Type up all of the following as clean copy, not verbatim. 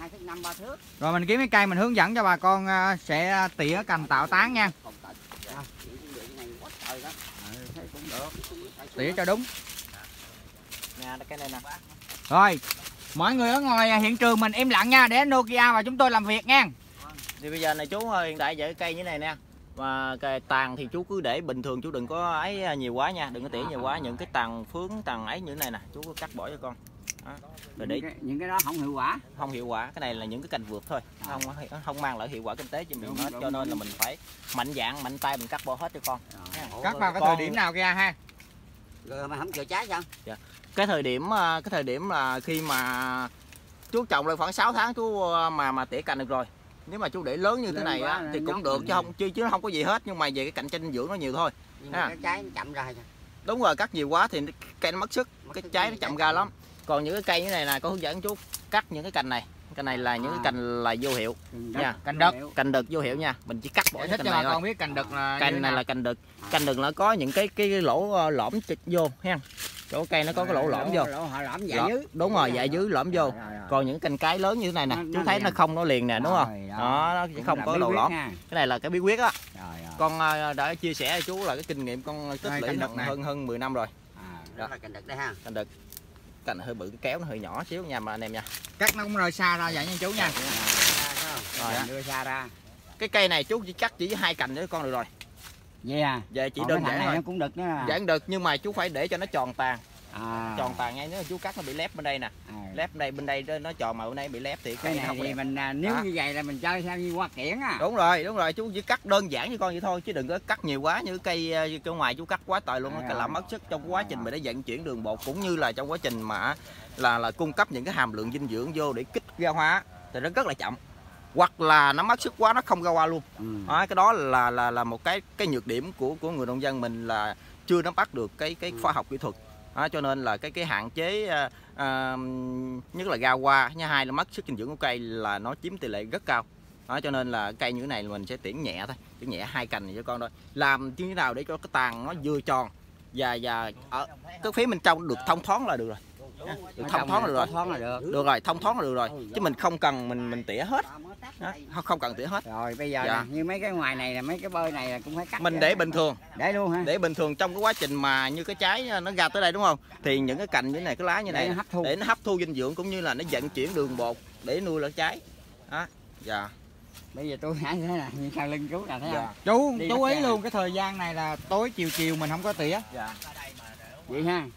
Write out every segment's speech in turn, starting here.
2 thước 5 3 thước. Rồi mình kiếm cái cây mình hướng dẫn cho bà con sẽ tỉa cành tạo tán nha. Tỉa cho đúng. Nè cái này nè. Rồi, mọi người ở ngoài hiện trường mình im lặng nha, để Nokia và chúng tôi làm việc nha. Thì bây giờ này chú hiện tại giờ cái cây như này nè. Và cái tàn thì chú cứ để bình thường, chú đừng có ấy nhiều quá nha, đừng có tỉa nhiều quá. Những cái tàn phướng, tàn ấy như thế này nè, chú cứ cắt bỏ cho con. Đó. Rồi để những cái đó không hiệu quả. Không hiệu quả, cái này là những cái cành vượt thôi, không mang lại hiệu quả kinh tế cho mình hết, cho nên là mình phải mạnh dạn, mạnh tay mình cắt bỏ hết cho con. Cắt vào cái thời điểm nào kia ha? Rồi mà không chừa trái sao? Dạ. Cái thời điểm là khi mà chú trồng lên khoảng 6 tháng chú mà tỉa cành được rồi. Nếu mà chú để lớn như thế này á thì cũng được chứ nó không có gì hết, nhưng mà về cái cạnh tranh dinh dưỡng nó nhiều thôi. Cái trái nó chậm ra. Đúng rồi, cắt nhiều quá thì cây nó mất sức, cái trái nó chậm ra lắm. Còn những cái cây như này nè, có hướng dẫn chú cắt những cái cành này. Cái này là những cái cành là vô hiệu nha. Cành đực vô hiệu nha. Mình chỉ cắt bỏ cái cành này thôi. Con biết cành đực là cành này là cành đực. Cành đực nó có những cái lỗ lõm vô ha. Chỗ cây nó có cái lỗ lõm vô. Lõm dạ dưới. Đúng rồi, dạ dưới lõm vô. Còn những cành cái lớn như thế này nè, chú thấy nó không, nó liền nè, đúng không? Đó, nó chỉ không có lỗ lõm. Cái này là cái bí quyết á. Con đã chia sẻ với chú là cái kinh nghiệm con tích lũy hơn 10 năm rồi. Đó là cành đực đây ha. Cành đực. Cành hơi bự, cái kéo nó hơi nhỏ xíu nha mà anh em nha. Cắt nó cũng rời xa ra vậy nha chú nha. Rồi đưa xa ra. Cái cây này chú chỉ cắt chỉ với 2 cành nữa con được rồi. Vậy à? Về chỉ đơn giản thôi. Nó cũng đực nữa à. Giản đực nhưng mà chú phải để cho nó tròn tàn. Tròn tàn ngay, nếu chú cắt nó bị lép bên đây nè. Lép bên đây nó tròn mà bên đây bị lép thì cái này thì mình nếu như vậy là mình chơi sao như hoa kiển à. Đúng rồi, chú chỉ cắt đơn giản như con vậy thôi chứ đừng có cắt nhiều quá, như cây ngoài chú cắt quá trời luôn, nó làm mất sức trong quá trình mà để vận chuyển đường bột cũng như là trong quá trình mà là cung cấp những cái hàm lượng dinh dưỡng vô để kích ra hoa thì nó rất là chậm. Hoặc là nó mất sức quá nó không ra hoa luôn. Cái đó là một cái nhược điểm của người nông dân mình là chưa nắm bắt được cái khoa học kỹ thuật. Cho nên là cái hạn chế nhất là ra hoa, thứ hai là mất sức dinh dưỡng của cây là nó chiếm tỷ lệ rất cao. Cho nên là cây như thế này mình sẽ tiễn nhẹ thôi, tiễn nhẹ 2 cành này cho con thôi. Làm như thế nào để cho cái tàn nó vừa tròn và ở cái phía bên trong được thông thoáng là được rồi. Được thông thoáng là được rồi. Được rồi, thông thoáng là được rồi. Chứ mình không cần mình tỉa hết. Không cần tỉa hết. Rồi bây giờ nè, như mấy cái ngoài này là mấy cái bơi này là cũng phải cắt. Mình để bình thường. Để luôn hả? Để bình thường trong cái quá trình mà như cái trái nó ra tới đây đúng không? Thì những cái cành như này, cái lá như này để nó hấp thu dinh dưỡng cũng như là nó vận chuyển đường bột để nuôi lại trái. Đó. Dạ. Bây giờ tôi hãy thế này, như sau lưng chú là thấy không? Chú ý luôn cái thời gian này là tối chiều mình không có tỉa. Dạ. Vậy ha.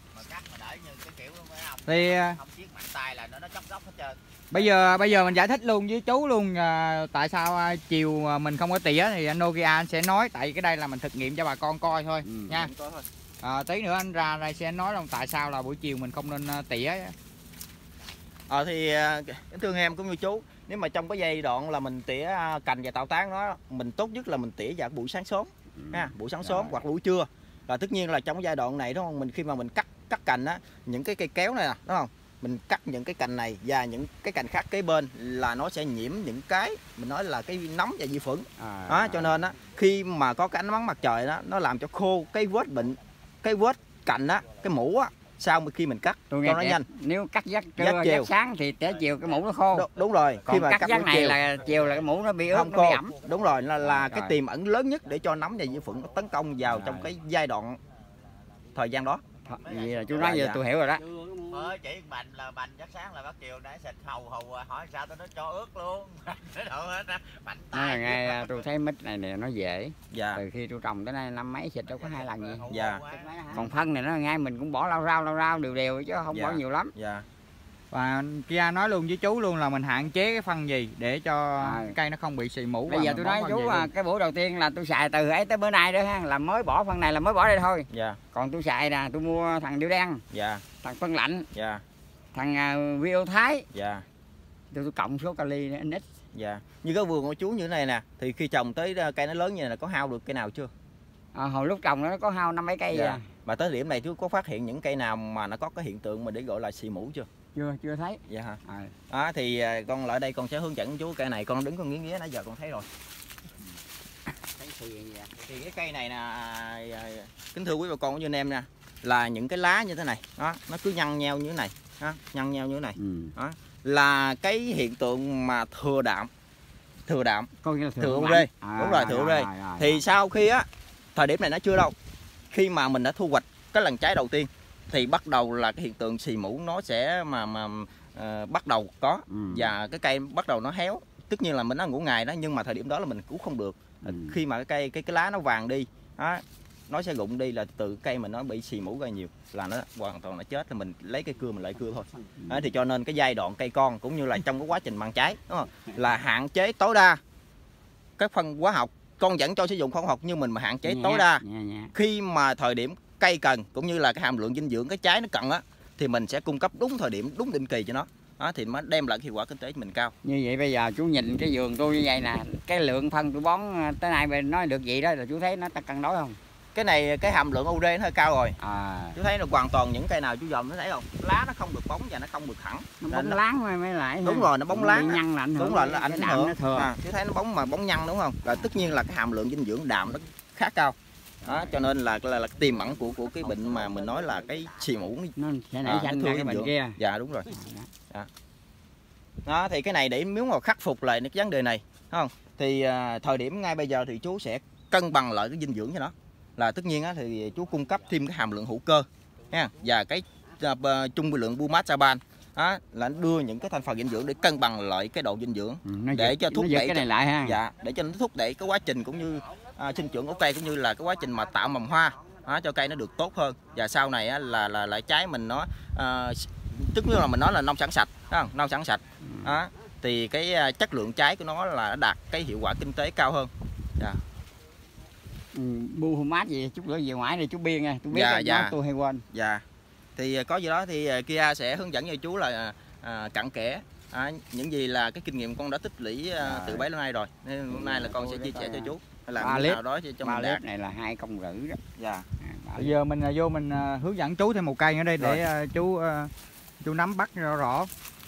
Thì không siết mạnh tay là nó chóc hết trơn. Bây giờ mình giải thích luôn với chú luôn tại sao chiều mình không có tỉa thì anh Nokia anh sẽ nói, tại cái đây là mình thực nghiệm cho bà con coi thôi nha. Tí nữa anh ra đây sẽ nói luôn tại sao là buổi chiều mình không nên tỉa. Thì thương em cũng như chú, nếu mà trong cái giai đoạn là mình tỉa cành và tạo tán nó, mình tốt nhất là mình tỉa vào buổi sáng sớm ha, buổi sáng sớm hoặc buổi trưa. Và tất nhiên là trong cái giai đoạn này đúng không, mình khi mà mình cắt cành á, những cái cây kéo này nè đúng không, mình cắt những cái cành này và những cái cành khác kế bên là nó sẽ nhiễm những cái mình nói là cái nấm và vi khuẩn. Cho nên á khi mà có cái ánh nắng mặt trời đó, nó làm cho khô cái vết bệnh, cái vết cành á, cái mũ á, sau khi mình cắt cho nó nhanh. Nếu cắt giấc trưa giấc sáng thì tới chiều cái mũ nó khô. Đúng rồi. Còn khi mà cắt giấc này là chiều là cái mũ nó bị ướt, nó bị ẩm. Đúng rồi, là cái tiềm ẩn lớn nhất để cho nấm và vi khuẩn nó tấn công vào trong cái giai đoạn thời gian đó. Vậy là chú nói giờ tôi hiểu rồi đó. Mới chỉ bành là bành giấc sáng là bắt chiều để xịt hầu hỏi sao tôi nó cho ướt luôn. Bành tay. Nghe tôi thấy mít này nó dễ. Dạ. Từ khi tôi trồng tới nay năm mấy xịt đâu có 2 lần gì. Dạ. Còn phân này nó ngay mình cũng bỏ lau rau đều chứ không bỏ nhiều lắm. Dạ. Và Kia nói luôn với chú luôn là mình hạn chế cái phân gì để cho cây nó không bị xì mũ. Bây giờ tôi nói chú cái buổi đầu tiên là tôi xài từ ấy tới bữa nay đó ha, là mới bỏ phân này là mới bỏ đây thôi. Dạ. Còn tôi xài nè, tôi mua thằng điêu đen. Dạ. Thằng phân lạnh. Dạ. Thằng Viêu Thái. Dạ. Tôi cộng số kali nó ít. Dạ. Như cái vườn của chú như thế này nè, thì khi trồng tới cây nó lớn như này là có hao được cây nào chưa? Hồi lúc trồng nó có hao 5 mấy cây. Dạ. Và tới điểm này chú có phát hiện những cây nào mà nó có cái hiện tượng mà để gọi là xì mũ chưa? Chưa thấy. Dạ hả? Thì con lại đây con sẽ hướng dẫn chú cây này, con đứng con nghía nãy giờ con thấy rồi. Thì cái cây này nè, kính thưa quý bà con của anh em nha, là những cái lá như thế này đó, nó cứ nhăn nheo như thế này đó, nhăn nheo như thế này đó. là cái hiện tượng mà thừa đạm Coi như là thừa URE. Đúng rồi, thừa URE. Thì sau khi á, thời điểm này nó chưa đâu, khi mà mình đã thu hoạch cái lần trái đầu tiên thì bắt đầu là cái hiện tượng xì mủ nó sẽ bắt đầu có, và cái cây bắt đầu nó héo. Tất nhiên là mình nó ngủ ngày đó, nhưng mà thời điểm đó là mình cứu không được. Khi mà cái lá nó vàng đi đó, nó sẽ rụng đi, là từ cây mình nó bị xì mủ ra nhiều, là nó hoàn toàn là chết, thì mình lấy cái cưa mình lại cưa thôi. Đó, thì cho nên cái giai đoạn cây con cũng như là trong cái quá trình mang trái, đúng không? Là hạn chế tối đa cái phân hóa học. Con vẫn cho sử dụng phân hóa học, nhưng mình mà hạn chế tối đa khi mà thời điểm cây cần, cũng như là cái hàm lượng dinh dưỡng cái trái nó cần á, thì mình sẽ cung cấp đúng thời điểm, đúng định kỳ cho nó. Đó, thì mới đem lại hiệu quả kinh tế cho mình cao. Như vậy bây giờ chú nhìn cái vườn tôi như vậy nè, cái lượng phân tôi bón tới nay mình nói được gì đó là chú thấy nó cân đối không? Cái này cái hàm lượng URE nó hơi cao rồi. Chú thấy là hoàn toàn những cây nào chú dòm nó thấy không? Lá nó không được bóng và nó không được thẳng. Nó bóng láng mới lại. Đúng rồi, nó bóng láng. Bị nhăn là ảnh hưởng. Đúng rồi, là ảnh hưởng. Chú thấy nó bóng mà bóng nhăn đúng không? Là tất nhiên là cái hàm lượng dinh dưỡng đạm nó khá cao. Đó, cho nên là tiềm ẩn của cái bệnh mà mình nói là cái xì mủ nó sẽ nảy sinh ra cái bệnh kia. Dạ đúng rồi. Đó, thì cái này để nếu mà khắc phục lại cái vấn đề này, không? Thì thời điểm ngay bây giờ thì chú sẽ cân bằng lại cái dinh dưỡng cho nó. Là tất nhiên á, thì chú cung cấp thêm cái hàm lượng hữu cơ nha, và cái chung lượng Bumasaban đó, là đưa những cái thành phần dinh dưỡng để cân bằng lại cái độ dinh dưỡng, để cho thúc đẩy cái này lại ha. Dạ, để cho nó thúc đẩy cái quá trình cũng như sinh trưởng của cây, cũng như là cái quá trình mà tạo mầm hoa đó, cho cây nó được tốt hơn. Và sau này á, là trái mình nó tức là mình nói là nông sản sạch, không? Nông sản sạch đó, thì cái chất lượng trái của nó là đạt cái hiệu quả kinh tế cao hơn. Dạ. Bu humat gì chút nữa về ngoài này chú biên nha, tôi biết tôi hay quên. Dạ. Thì có gì đó thì Kia sẽ hướng dẫn cho chú là cặn kẽ những gì là cái kinh nghiệm con đã tích lũy từ bấy lâu nay rồi, nên hôm nay là con sẽ chia sẻ cho chú làm nào đó cho mình đạt. Này là 2,5 công đó. Dạ. Bây giờ mình vô mình hướng dẫn chú thêm một cây nữa đây để chú nắm bắt rõ.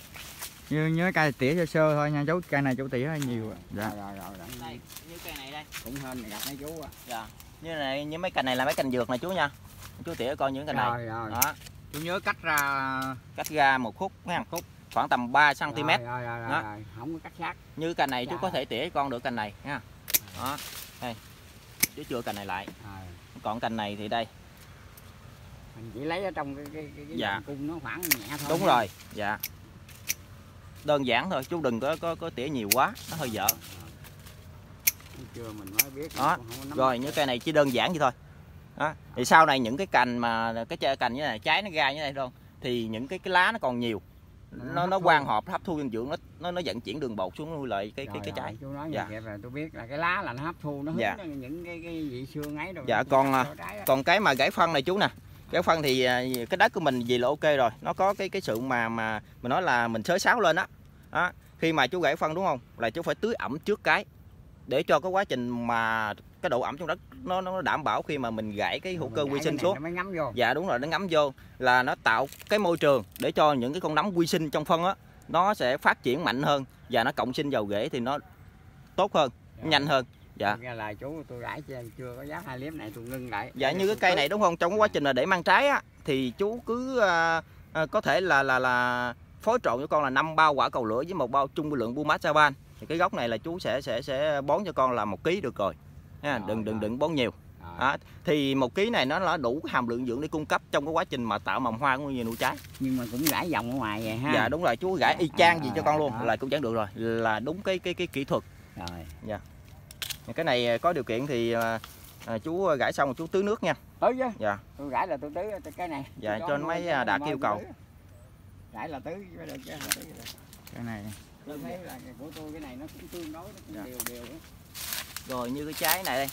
Như cây tỉa sơ sơ thôi nha chú, cây này chú tỉa hơi nhiều. Dạ. Đây, như cây này đây. Cũng hên gặp mấy chú. Dạ. Như mấy cành này là mấy cành dược này chú nha. Chú tỉa coi những cành này. Đó. Chú nhớ cắt ra 1 khúc ha, khoảng tầm 3 cm. Đó. Không có cắt sát. Như cành này chú có thể tỉa con được cành này nha. Đó. Đây. Chú chừa cành này lại. Còn cành này thì đây. Mình chỉ lấy ở trong cái cung nó khoảng nhẹ thôi. Đúng rồi. Dạ. Đơn giản thôi, chú đừng có tỉa nhiều quá, nó hơi dở. Chưa mình mới biết. Đó. Rồi những cây này chỉ đơn giản vậy thôi. Đó. Thì sau này những cái cành mà cái cành như này, trái nó ra như này đâu, thì những cái lá nó còn nhiều. Nó quang hợp, hấp thu dinh dưỡng, nó vận chuyển đường bột xuống nuôi lại cái trái. Chú nói như vậy là tôi biết là cái lá là nó hấp thu, nó hút những cái vị xương ấy rồi. Dạ, còn cái mà gãy phân này chú nè. Gãy phân thì cái đất của mình gì là ok rồi, nó có cái sự mà mình nói là mình xới xáo lên đó. Khi mà chú gãy phân đúng không, là chú phải tưới ẩm trước cái, để cho cái quá trình mà cái độ ẩm trong đất nó đảm bảo khi mà mình gãy cái hữu cơ vi sinh xuống. Dạ đúng rồi, nó ngấm vô là nó tạo cái môi trường để cho những cái con nấm vi sinh trong phân á, nó sẽ phát triển mạnh hơn và nó cộng sinh vào rễ thì nó tốt hơn, nhanh hơn. Dạ. Là chú tôi gãy chưa có giá 2 clip này tôi ngưng lại. Dạ, như cái cây này đúng không, trong cái quá trình là để mang trái á, thì chú cứ có thể là phối trộn cho con là 5 bao quả cầu lửa với 1 bao chung lượng Bumasaban. Thì cái gốc này là chú sẽ bón cho con là 1 kg được rồi nha. Đừng bón nhiều. Thì 1 kg này nó là đủ hàm lượng dưỡng để cung cấp trong cái quá trình mà tạo mầm hoa cũng như nuôi trái. Nhưng mà cũng gãy vòng ở ngoài vậy ha. Dạ đúng rồi, chú gãy y chang gì cho con luôn là cũng chẳng được rồi, là đúng cái kỹ thuật. Rồi. Dạ. Cái này có điều kiện thì chú gãy xong rồi chú tưới nước nha. Tưới chứ. Dạ. Tôi gãy là tôi tưới cái này. Dạ, cho nó mới đạt cái yêu cầu. Gãy là tưới được chứ. Cái này. Tôi thấy là của tôi cái này nó cũng tương đối, nó cũng đều đó. Rồi như cái trái này đây.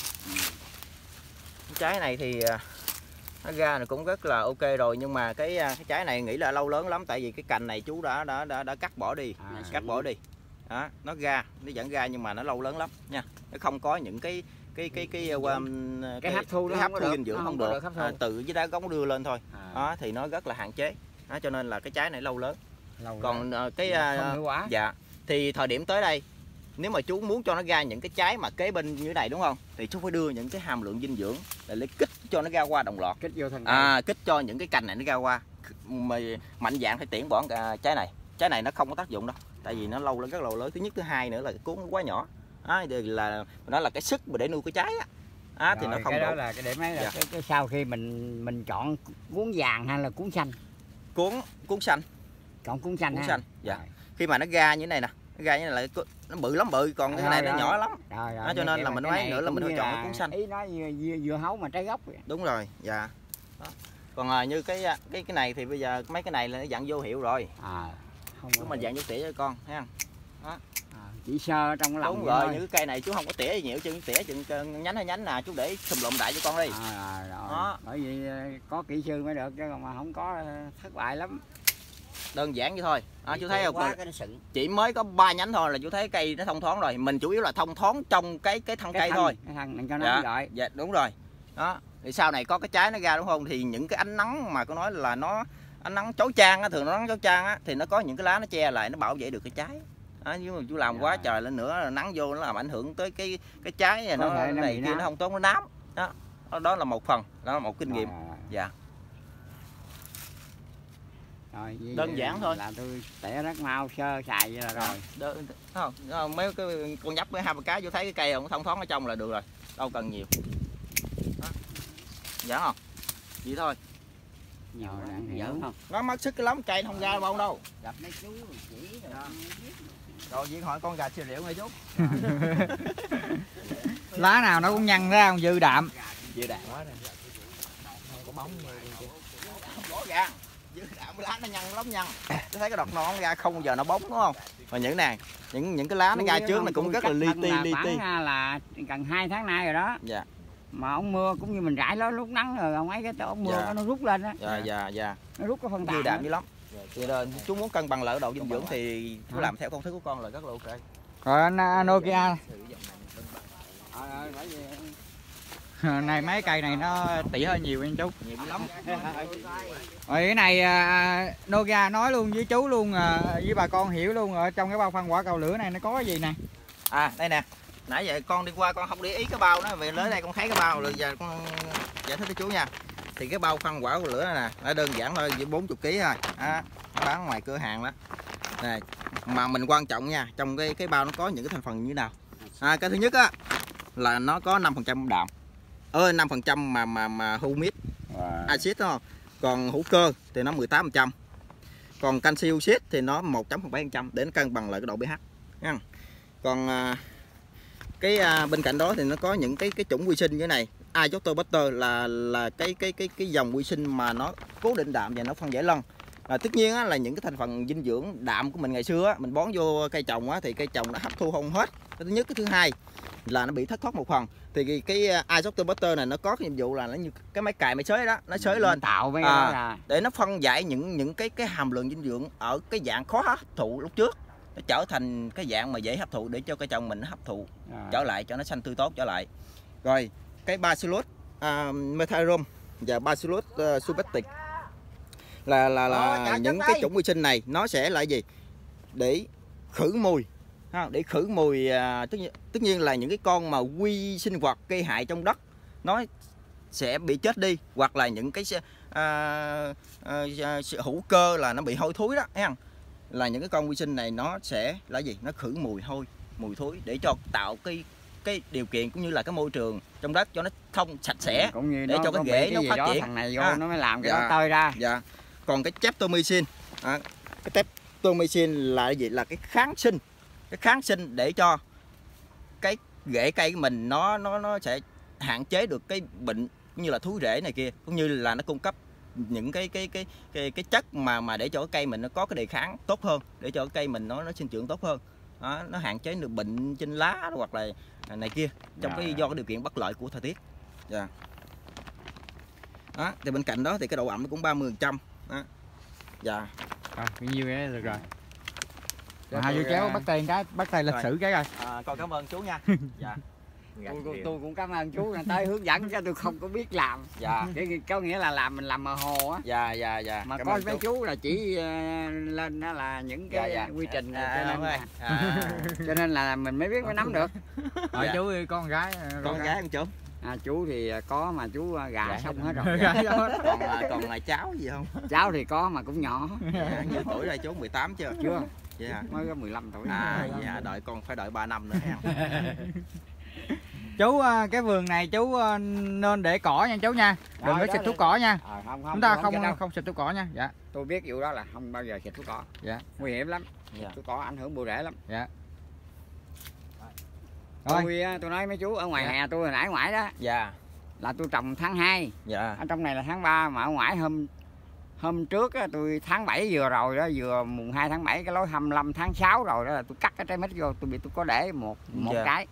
Cái trái này thì nó ra là cũng rất là ok rồi, nhưng mà cái trái này nghĩ là lâu lớn lắm, tại vì cái cành này chú đã cắt bỏ đi, bỏ đi. Đó, nó vẫn ra nhưng mà nó lâu lớn lắm nha. Nó không có những cái hấp thu dinh dưỡng không được. Tự với đá gống đưa lên thôi. Đó thì nó rất là hạn chế. Đó, cho nên là cái trái này lâu lớn. Còn cái dạ, thì thời điểm tới đây nếu mà chú muốn cho nó ra những cái trái mà kế bên như thế này đúng không, thì chú phải đưa những cái hàm lượng dinh dưỡng để kích cho nó ra qua đồng loạt, kích vô thân kích cho những cái cành này nó ra qua, mà mạnh dạn phải tiễn bỏ trái này trái này nó không có tác dụng đâu, tại vì nó lâu lên rất là lớn. Thứ nhất, thứ hai nữa là cái cuốn nó quá nhỏ. Là nó là cái sức mà để nuôi cái trái á. Thì nó không cái đó đủ. là cái điểm ấy là Dạ. cái sau khi mình chọn cuốn vàng hay là cuốn xanh. Cuốn xanh. Chọn cuốn xanh. Cuốn ha. xanh. Dạ. Rồi. Khi mà nó ra như thế này nè, nó ra như này là nó bự lắm bự, còn cái này nó nhỏ lắm. Rồi, Cho nên là mình nói nữa là mình phải chọn cái cuốn xanh. Ý nói vừa hấu mà trái gốc vậy. Đúng rồi, dạ. Đó. Còn như cái này thì bây giờ mấy cái này là nó dặn vô hiệu rồi. Không Chúng mình dặn vô tỉa cho con, thấy không? Chỉ sơ trong cái lòng. Đúng rồi, những cái cây này chú không có tỉa gì nhiều, chứ tỉa chừng nhánh hay nhánh nè, chú để sùm lụm đại cho con đi. Rồi. Đó. Bởi vì có kỹ sư mới được, chứ còn mà không có thất bại lắm. Đơn giản vậy thôi. Chú thấy không? Cái nó sừng. Chỉ mới có 3 nhánh thôi là chú thấy cây nó thông thoáng rồi. Mình chủ yếu là thông thoáng trong cái thân cây thôi. Cái thân mình cho nó rồi. Dạ đúng rồi. Đó. Thì sau này có cái trái nó ra đúng không? Thì những cái ánh nắng mà có nói là nó ánh nắng chói chang á, thường nó nắng chói chang á, thì nó có những cái lá nó che lại, nó bảo vệ được cái trái. Nhưng mà chú làm quá trời lên nữa là nắng vô nó làm ảnh hưởng tới cái trái này, nó này kia nó không tốt, nó nám. Đó là một phần, đó là một kinh nghiệm. Dạ. Rồi, đơn giản thôi. Là tôi tỉa rất mau sơ xài vậy là rồi. Mấy cái con nhấp với 2-3 cái vô thấy cái cây không thông thoáng ở trong là được rồi, đâu cần nhiều. Dạ không? Vậy thôi. Nhiều không? Nó mất sức lắm, cây không ra bông đâu. Gặp mấy chú chỉ Rồi Duyên hỏi con gà xì rượu nghe chú. Lá nào nó cũng nhăn ra không dư đạm. Dư đạm quá nè. Không có bóng không rõ ràng. Dư đạm lá nó nhăn lắm nhăn. Tôi thấy cái đọt non ra không bao giờ nó bóng đúng không? Và những này, những cái lá nó ra trước nó cũng rất là li ti. Là gần 2 tháng nay rồi đó. Dạ. Mà ống mưa cũng như mình rải nó lúc nắng rồi không ấy cái ống mưa nó rút lên á. Dạ. Nó rút cái phân tán. Dư đạm dữ lắm. Thì chú muốn cân bằng lại độ dinh dưỡng thì chú làm theo công thức của con là rất là ok. Rồi anh Nokia này, mấy cây này nó tỉa hơi nhiều anh chú. Nhiều lắm. Rồi cái này Nokia nói luôn với chú luôn, với bà con hiểu luôn, ở trong cái bao phân quả cầu lửa này nó có cái gì nè. Đây nè, nãy giờ con đi qua con không để ý cái bao đó, về tới đây con thấy cái bao rồi giờ con giải thích với chú nha. Thì cái bao phân quả cầu lửa này nè, nó đơn giản thôi, chỉ 40 kg thôi. Bán ngoài cửa hàng đó. Này, mà mình quan trọng nha, trong cái bao nó có những cái thành phần như thế nào. Cái thứ nhất á là nó có 5% đạm. 5% mà humic axit đúng không? Còn hữu cơ thì nó 18%. Còn canxi oxit thì nó 1.7% để nó cân bằng lại cái độ pH nha. Còn bên cạnh đó thì nó có những cái chủng vi sinh như thế này. Azotobacter là cái dòng vi sinh mà nó cố định đạm và nó phân giải lân. Tất nhiên á, là những cái thành phần dinh dưỡng đạm của mình ngày xưa á, mình bón vô cây trồng á, thì cây trồng nó hấp thu không hết. Cái thứ nhất, cái thứ hai là nó bị thất thoát một phần. Thì cái Azotobacter này nó có cái nhiệm vụ là nó như cái máy cày máy xới đó, nó xới lên tạo với để nó phân giải những cái hàm lượng dinh dưỡng ở cái dạng khó hấp thụ lúc trước, nó trở thành cái dạng mà dễ hấp thụ để cho cây trồng mình nó hấp thụ trở lại cho nó xanh tươi tốt trở lại. Rồi cái Bacillus methyrum và Bacillus subactic là những cái chủng vi sinh này nó sẽ là gì? Để khử mùi, để khử mùi. Tất nhiên là những cái con mà vi sinh vật gây hại trong đất nó sẽ bị chết đi, hoặc là những cái hữu cơ là nó bị hôi thối đó, thấy không? Là những cái con vi sinh này nó sẽ là gì? Nó khử mùi hôi, mùi thối để cho tạo cái điều kiện cũng như là cái môi trường trong đất cho nó thông sạch sẽ, cũng như để cho cái rễ nó phát triển. Thằng này vô nó mới làm cái đó tơi ra. Dạ. Còn cái streptomycin, cái streptomycin là gì? Là cái kháng sinh để cho cái rễ cây của mình nó sẽ hạn chế được cái bệnh như là thúi rễ này kia, cũng như là nó cung cấp những cái chất mà để cho cái cây mình nó có cái đề kháng tốt hơn, để cho cái cây mình nó sinh trưởng tốt hơn. Nó hạn chế được bệnh trên lá hoặc là này kia trong do cái điều kiện bất lợi của thời tiết. Thì bên cạnh đó thì cái độ ẩm nó cũng 30%. Dạ. Rồi, nhiêu cái được rồi. Hai dưa kéo bắt tay lịch sử cái rồi. Con cảm ơn chú nha. Dạ. Tôi cũng cảm ơn chú tới hướng dẫn cho tôi không có biết làm. Dạ. Có nghĩa là mình làm mơ hồ á. Dạ. Mà có mấy chú là chỉ lên đó là những cái quy trình cho nên là mình mới biết mới nắm được. Rồi chú con gái. Con gái con chú. Chú thì có mà chú gà xong hết rồi. Còn là cháu gì không? Cháu thì có mà cũng nhỏ. Dạ, nhiêu tuổi đây chú, 18 chưa? Chưa. Dạ. Mới có 15 tuổi. Dạ, đợi con phải đợi 3 năm nữa ha. Chú cái vườn này chú nên để cỏ nha chú nha, đừng có xịt thuốc cỏ nha. Chúng ta không xịt thuốc cỏ nha. Dạ. Tôi biết vụ đó là không bao giờ xịt thuốc cỏ. Dạ. Nguy hiểm lắm. Dạ. Thuốc cỏ ảnh hưởng bộ rễ lắm. Dạ. Tôi nói mấy chú ở ngoài hè tôi hồi nãy ngoài đó. Dạ. Là tôi trồng tháng 2. Dạ. Ở trong này là tháng 3 mà ở ngoài hôm trước á, tôi tháng 7 vừa rồi đó, vừa mùng 2 tháng 7 cái lối 25 tháng 6 rồi đó là tôi cắt cái trái mít vô, tôi có để một cái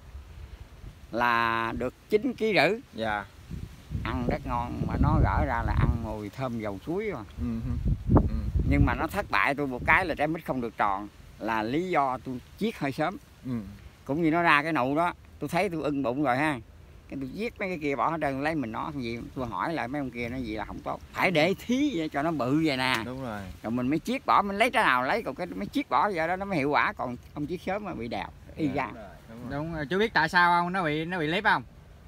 là được 9,5 kg. Dạ. Ăn rất ngon mà nó gỡ ra là ăn mùi thơm dầu suối mà. Nhưng mà nó thất bại tôi một cái là trái mít không được tròn, là lý do tôi chiết hơi sớm. Cũng như nó ra cái nụ đó, tôi thấy tôi ưng bụng rồi ha, cái tôi giết mấy cái kia bỏ hết trơn, lấy mình nó gì, tôi hỏi lại mấy ông kia nó gì là không tốt, phải để thí vậy cho nó bự vậy nè. Đúng rồi. Rồi mình mới chiết bỏ, mình lấy trái nào lấy, còn cái mới chiết bỏ vậy đó nó mới hiệu quả, còn ông chiết sớm mà bị đèo y ra. Đúng rồi. Chú biết tại sao không? Nó bị lép không?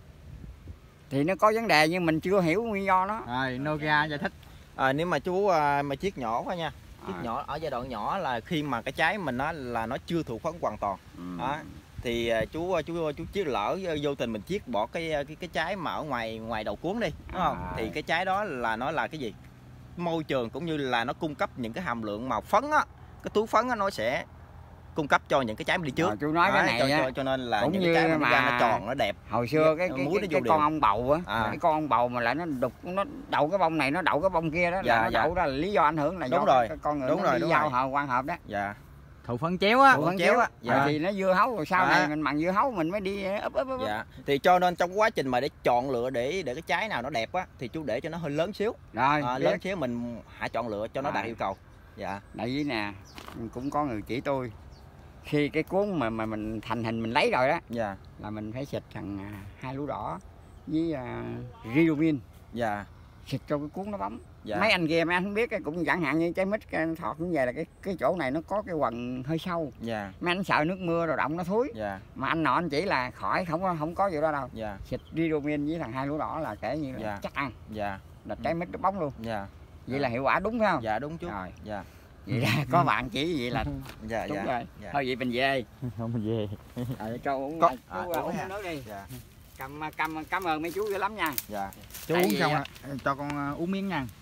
Thì nó có vấn đề nhưng mình chưa hiểu nguyên do nó. Rồi Nokia giải thích. Nếu mà chú mà chiết nhỏ quá nha, chiết nhỏ ở giai đoạn nhỏ là khi mà cái trái mình là nó chưa thụ phấn hoàn toàn. Đó. Thì chú chiết lỡ vô tình mình chiết bỏ cái trái mà ở ngoài đầu cuốn đi, đúng không? Thì cái trái đó là nó là cái gì? Môi trường cũng như là nó cung cấp những cái hàm lượng màu phấn á, cái túi phấn á nó sẽ cung cấp cho những cái trái đi trước. Chú nói cái này cho nên là cũng những như cái trái mà ra nó tròn nó đẹp. Hồi xưa cái con ong bầu á, cái con ong bầu mà lại nó đục, nó đậu cái bông này nó đậu cái bông kia đó, là nó đậu ra là lý do ảnh hưởng là do cái con người nó đi giao hợp quan hợp đó. Dạ. Thụ phân chéo á. Thụ phân chéo á. Thì nó dưa hấu rồi sau này mình mặn dưa hấu mình mới đi ấp. Dạ. Thì cho nên trong quá trình mà để chọn lựa để cái trái nào nó đẹp á thì chú để cho nó hơi lớn xíu. Rồi, lớn xíu mình hãy chọn lựa cho nó đạt yêu cầu. Dạ. Tại vì nè, cũng có người chỉ tôi khi cái cuốn mà mình thành hình mình lấy rồi đó, dạ, là mình phải xịt thằng 2 lúa đỏ với Ridomin. Dạ. Xịt cho cái cuốn nó bóng. Dạ. Mấy anh kia mấy anh không biết, cũng chẳng hạn như trái mít thọt cũng vậy, là cái chỗ này nó có cái quầng hơi sâu. Dạ. Mấy anh sợ nước mưa rồi động nó thúi. Dạ. Mà anh nọ anh chỉ là khỏi, không có gì đó đâu. Dạ. Xịt Ridomin với thằng 2 lúa đỏ là kể như là dạ, chắc ăn. Dạ. Là trái mít nó bóng luôn. Dạ. Vậy là hiệu quả đúng phải không? Dạ đúng chú. Rồi. Dạ. Vậy ra có bạn chỉ vậy là dạ, đúng dạ, rồi. Dạ. Thôi vậy mình về. Không mình về. Cho uống uống nước đi. Dạ. Cảm ơn mấy chú dữ lắm nha. Dạ. Chú uống xong rồi cho con uống miếng nha.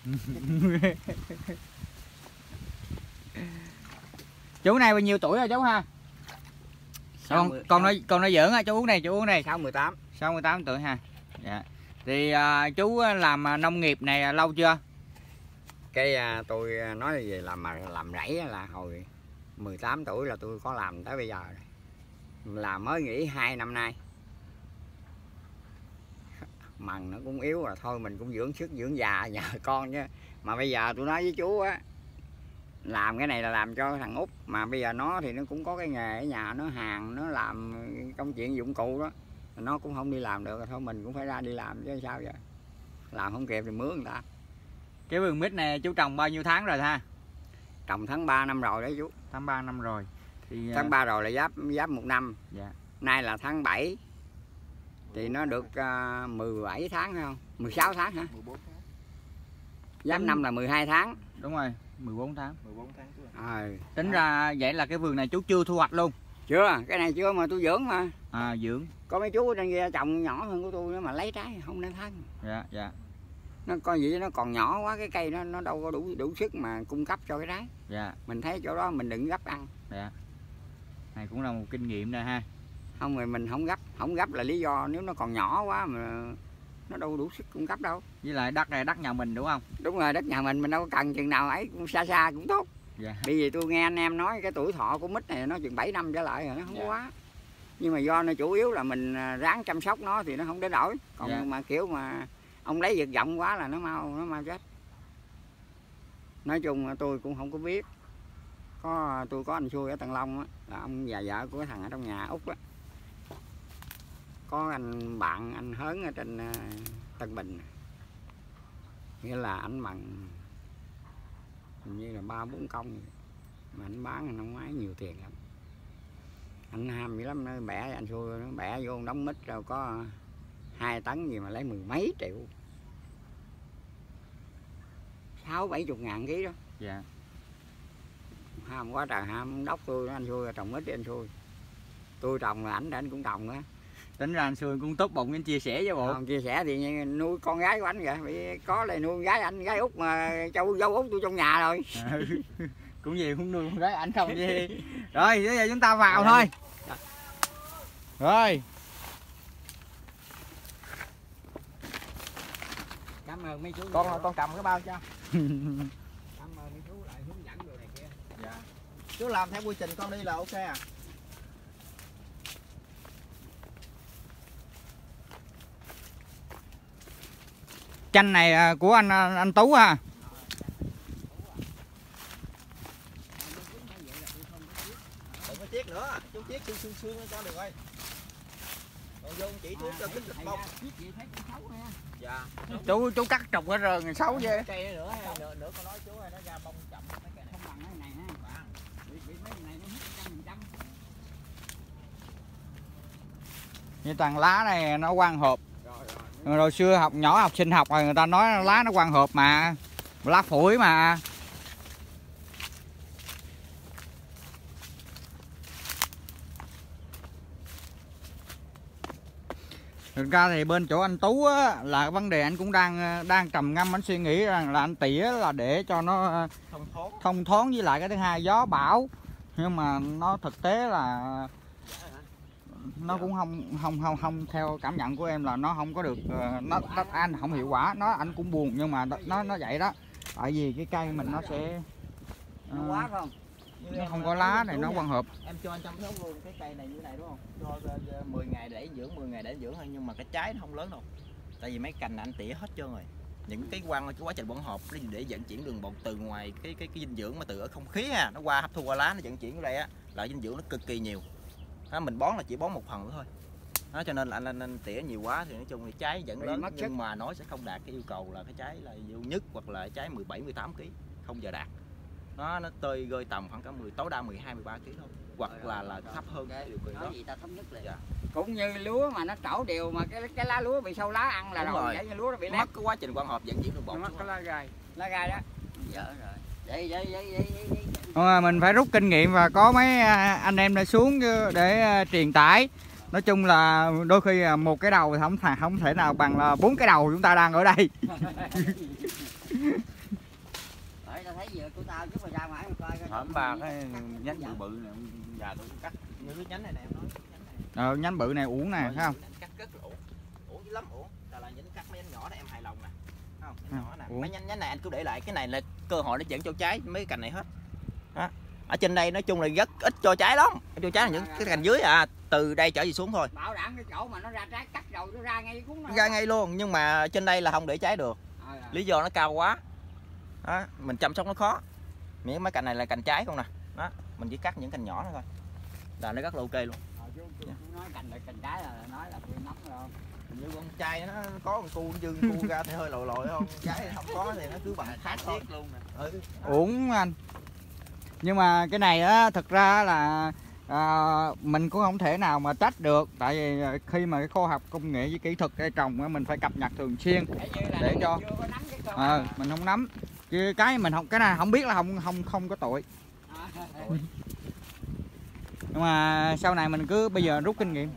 Chú này bao nhiêu tuổi rồi chú ha? Con nói giỡn á, chú uống này, chú uống này. 18. 18 tuổi ha. Dạ. Thì chú làm nông nghiệp này lâu chưa? Cái tôi nói về làm rẫy là hồi 18 tuổi là tôi có làm tới bây giờ rồi. Làm mới nghỉ 2 năm nay. Mần nó cũng yếu rồi, thôi mình cũng dưỡng sức dưỡng già nhờ con chứ. Mà bây giờ tôi nói với chú á, làm cái này là làm cho thằng Út, mà bây giờ nó thì nó cũng có cái nghề ở nhà, nó hàng, nó làm công chuyện dụng cụ đó, nó cũng không đi làm được, thôi mình cũng phải ra đi làm chứ sao vậy. Làm không kịp thì mướn người ta. Cái vườn mít này chú trồng bao nhiêu tháng rồi ha? Trồng tháng 3 năm rồi đấy chú. Tháng 3 năm rồi. Thì tháng 3 rồi là giáp 1 năm. Dạ. Nay là tháng 7 thì nó được 17 tháng phải không? 16 tháng hả? 14 tháng. Giáp năm là 12 tháng. Đúng rồi, 14 tháng. 14 tháng. Tính ra vậy là cái vườn này chú chưa thu hoạch luôn. Chưa, cái này chưa mà tôi dưỡng mà. Dưỡng. Có mấy chú ở trên kia trồng nhỏ hơn của tôi nữa mà lấy trái không nên thân. Dạ, dạ. Nó coi vậy nó còn nhỏ quá, cái cây nó đâu có đủ sức mà cung cấp cho cái trái. Dạ. Mình thấy chỗ đó mình đừng gấp ăn. Dạ. Này cũng là một kinh nghiệm đây ha. Không rồi mình không gấp là lý do nếu nó còn nhỏ quá mà nó đâu đủ sức cung cấp đâu. Với lại đất này đất nhà mình đúng không? Đúng rồi, đất nhà mình đâu có cần chừng nào ấy, cũng xa xa cũng tốt. Dạ. Bởi vì tôi nghe anh em nói cái tuổi thọ của mít này nó chừng 7 năm trở lại rồi, nó không có quá. Nhưng mà do nó chủ yếu là mình ráng chăm sóc nó thì nó không đến nổi. Còn mà kiểu mà ông lấy vật vọng quá là nó mau chết. Nói chung tôi cũng không có biết. Tôi có anh Xui ở Tân Long á, là ông già vợ của cái thằng ở trong nhà Út á. Có anh bạn anh Hớn ở trên Tân Bình. Nghĩa là ảnh bằng hình như là 3-4 công mà anh bán anh không mấy nhiều tiền lắm. Anh ham dữ lắm, nó bẻ anh Xui nó bẻ vô đóng mít rồi có 2 tấn gì mà lấy mười mấy triệu, 60-70 ngàn ký đó. Dạ. Ham quá trời ham, đốc tôi anh xui trồng ít anh xui, tôi trồng là ảnh cũng trồng á. Tính ra anh xui cũng tốt bụng anh chia sẻ với bộ. Không chia sẻ thì nuôi con gái của anh kìa, vì có lại nuôi gái anh, gái út mà dâu út tôi trong nhà rồi. Cũng gì cũng nuôi con gái ảnh không gì. Rồi bây giờ chúng ta vào thôi. Rồi. Cảm ơn mấy chú. Con cầm cái bao cho. Cảm ơn mấy chú lại hướng dẫn đồ này kia. Dạ. Chú làm theo quy trình con đi là ok à. Chanh này của anh Tú ha. Đừng có chiết nữa, chú chiết xương cho được rồi. Còn vô chỉ chú cho kích thịt bông. Dạ. Chú cắt trục hết rồi xấu vậy. Cây nữa con nói chú ơi, nó ra bông chậm mấy cây này. Không bằng cái này ha. Bị mấy này nó hết 100%. Như toàn lá này nó quang hợp. Rồi xưa học sinh học rồi người ta nói lá nó quang hợp mà, lá phổi mà. Thực ra thì bên chỗ anh Tú á, là vấn đề anh cũng đang trầm ngâm, anh suy nghĩ rằng là anh tỉa là để cho nó thông thoáng, với lại cái thứ hai gió bão, nhưng mà nó thực tế là nó cũng không theo cảm nhận của em là nó không có được, nó anh không hiệu quả, anh cũng buồn, nhưng mà nó vậy đó, tại vì cái cây mình nó sẽ Nó quá không? nó không có lá này nó quang hợp. Em cho anh chăm sóc luôn cái cây này như này đúng không? Cho 10 ngày để dưỡng, 10 ngày để dưỡng thôi, nhưng mà cái trái nó không lớn đâu. Tại vì mấy cành anh tỉa hết trơn rồi. Những cái quá trình quang hợp để vận chuyển đường bột từ ngoài cái dinh dưỡng mà từ ở không khí ha, nó qua hấp thu qua lá, nó vận chuyển ở đây á, là dinh dưỡng nó cực kỳ nhiều. Đó, mình bón là chỉ bón một phần nữa thôi. Đó, cho nên là anh tỉa nhiều quá thì nói chung thì trái vẫn lớn, nhưng mà nó sẽ không đạt cái yêu cầu là cái trái là yêu nhất, hoặc là trái 17-18 kg không giờ đạt. Nó tơi rơi tầm khoảng cả tối đa 12-13 kg thôi, hoặc là thấp hơn cái điều kiện đó. Gì ta thống nhất liền. Dạ. Cũng như lúa mà nó trổ đều mà cái lá lúa bị sâu lá ăn là rồi, vậy lúa nó bị mất cái quá trình quang hợp vận chuyển đường bột. Mất cái lá gai đó. Dở rồi. Mình phải rút kinh nghiệm và có mấy anh em đã xuống để truyền tải. Nói chung là đôi khi một cái đầu thì không thể nào bằng là 4 cái đầu chúng ta đang ở đây. Hổm ba cái nhánh bự bự này già tôi cắt như cái nhánh này nè em nói. Nhánh bự này uổng nè, thấy không? Cắt rất là uổng dữ lắm, uổng. Là nhánh cắt mấy nhánh nhỏ này em hài lòng nè. Không, nhánh nhỏ nè. Mấy nhánh này anh cứ để lại, cái này là cơ hội để dẫn cho trái mấy cái cành này hết. Đó. Ở trên đây nói chung là rất ít cho trái lắm. Cho trái là những cái cành dưới từ đây trở về xuống thôi. Bảo đảm cái chỗ mà nó ra trái cắt rồi nó ra ngay cuốn nó. Ra ngay luôn, nhưng mà trên đây là không để trái được. Lý do nó cao quá. Đó, mình chăm sóc nó khó. Miễn mấy cành này là cành trái không nè. Đó, mình chỉ cắt những cành nhỏ thôi là nó rất là ok luôn. Nói cành trái là nói là tôi nóng rồi. Như con trai nó có con cu dương cu ra thì hơi lồi lồi không, trái không có thì nó cứ bằng thác thôi luôn nè. Uổng anh. Nhưng mà cái này á thực ra là mình cũng không thể nào mà trách được, tại vì khi mà cái khoa học công nghệ với kỹ thuật cây trồng mình phải cập nhật thường xuyên để cho mình không nắm chứ cái mình không, cái này không biết là không có tội. Nhưng mà sau này mình cứ bây giờ rút kinh nghiệm.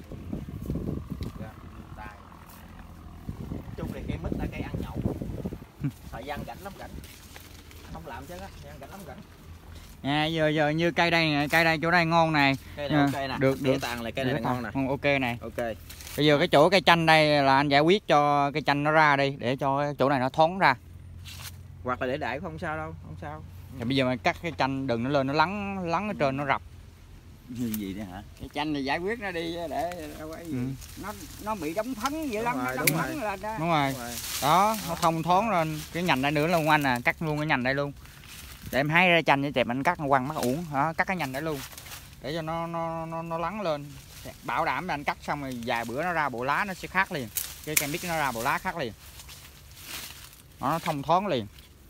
Chung thì cây mít là cây ăn nhậu. Thời gian rảnh lắm, rảnh không làm chứ á, thời gian rảnh lắm rảnh. Nha, giờ như cây đây chỗ đây ngon này. Cây này ok nè. Được tàn là cây này ngon nè. Ok này. Ok. Bây giờ cái chỗ cây chanh đây là anh giải quyết cho cây chanh nó ra đi để cho chỗ này nó thoáng ra. Hoặc là để đại cũng không sao đâu, không sao. Thì bây giờ mình cắt cái chanh đừng nó lên nó lắng ở trên nó rập. Gì đấy hả? Cái chanh thì giải quyết nó đi để nó bị đóng phấn vậy lắm, nó đóng phấn lên đó. Đúng rồi. Đó, nó thông thoáng lên. Cái nhành đây nữa luôn anh à, cắt luôn cái nhành đây luôn. Để em hái ra chanh với chẹp anh cắt nó quăng mắt uổng, đó, cắt cái nhành đấy luôn. Để cho nó lắng lên. Bảo đảm là anh cắt xong rồi vài bữa nó ra bộ lá nó sẽ khác liền. Cái cây mít nó ra bộ lá khác liền. Nó thông thoáng liền.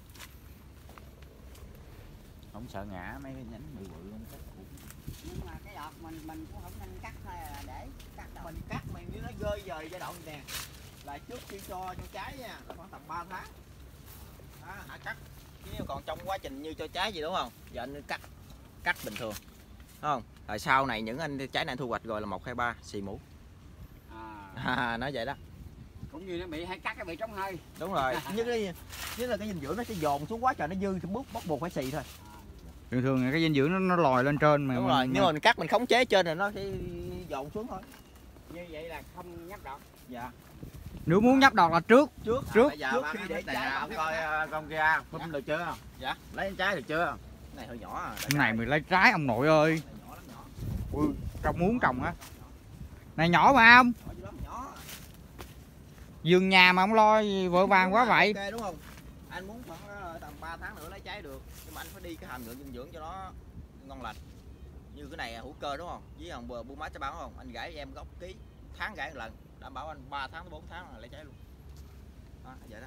Không sợ ngã mấy cái nhánh bự bự không cắt. Nhưng mà cái đọt mình cũng không nên cắt thôi, là để cắt đâu. Mình cắt mình như nó rơi về giai đoạn nè là trước khi cho trái nha, là khoảng tầm 3 tháng. Đó, hả cắt. Chứ còn trong quá trình như cho trái gì đúng không? Giờ anh cắt bình thường. Đúng không? Rồi sau này những anh trái này thu hoạch rồi là 1, 2, 3 xì mũ. Nói vậy đó. Cũng như nó bị hay cắt cái bị trống hơi. Đúng rồi. Nhất là cái dinh dưỡng nó sẽ dồn xuống quá trời, nó dư thì bắt buộc phải xì thôi. Thường thường cái dinh dưỡng nó lòi lên trên mà. Đúng rồi, nếu mà mình cắt mình khống chế trên rồi nó sẽ dồn xuống thôi. Như vậy là không nhấp đọt. Dạ. Nếu muốn nhấp đọt là trước. Bây giờ khi để trái ông coi con kia bấm được chưa? Dạ. Lấy trái được chưa? Cái này hơi nhỏ à. Cái này mình lấy trái ông nội ơi. Nhỏ lắm, nhỏ. Ui, trồng muốn trồng á. Này nhỏ mà không? Nhỏ. Vườn nhà mà ông lo vội vàng quá vậy. Ok đúng không? Anh muốn khoảng tầm 3 tháng nữa lấy trái được, nhưng mà anh phải đi cái hàm lượng dinh dưỡng cho nó ngon lành. Như cái này hữu cơ đúng không? Với thằng buôn bán cho bán không? Anh gãi em gốc ký, tháng gãi một lần, đảm bảo anh 3 tháng tới 4 tháng là lấy trái luôn. Đó, vậy đó.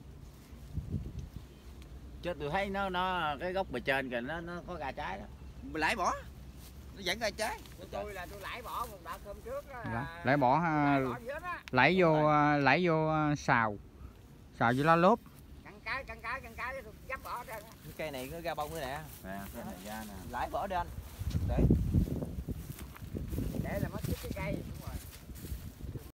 Chứ tôi thấy nó cái gốc bề trên kìa nó có ra trái đó. Lãi bỏ. Nó vẫn ra trái. Tôi là tôi lãi bỏ một đợt hôm trước đó. Lấy bỏ lãi vô xào với lá lốp. Cắn cái tôi dắt bỏ ra. Cái cây này nó ra bông nữa nè. Nè, cái này ra nè. Lãi bỏ đi anh. Để là mất cái cây.